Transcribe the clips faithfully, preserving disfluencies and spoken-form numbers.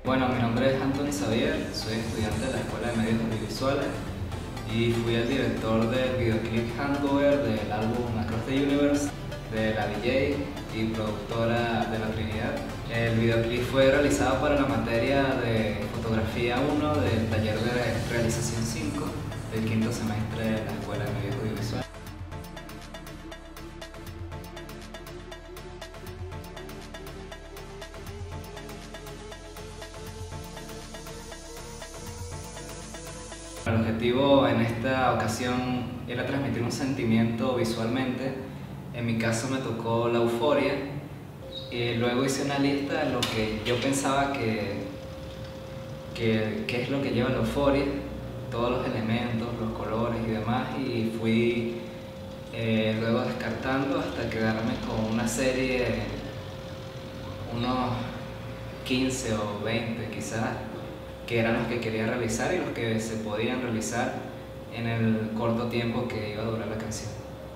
Bueno, mi nombre es Anthony Xavier, soy estudiante de la Escuela de Medios Audiovisuales y fui el director del videoclip Hangover del álbum Across the Universe de la D J y productora de La Trinidad. El videoclip fue realizado para la materia de fotografía uno del taller de realización cinco del quinto semestre de la Escuela de Medios Audiovisuales. El objetivo en esta ocasión era transmitir un sentimiento visualmente. En mi caso me tocó la euforia y luego hice una lista de lo que yo pensaba que, que, que es lo que lleva la euforia, todos los elementos, los colores y demás, y fui eh, luego descartando hasta quedarme con una serie, unos quince o veinte quizás, que eran los que quería realizar y los que se podían realizar en el corto tiempo que iba a durar la canción.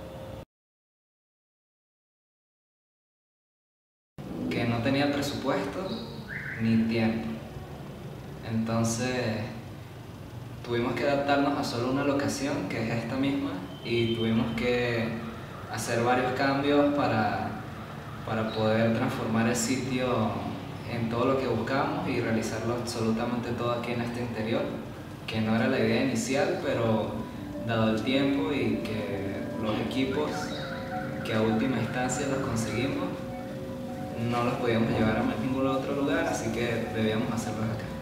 Que no tenía presupuesto ni tiempo, entonces tuvimos que adaptarnos a solo una locación, que es esta misma, y tuvimos que hacer varios cambios para, para poder transformar el sitio en todo lo que buscamos y realizarlo absolutamente todo aquí en este interior, que no era la idea inicial, pero dado el tiempo y que los equipos que a última instancia los conseguimos, no los podíamos llevar a ningún otro lugar, así que debíamos hacerlos acá.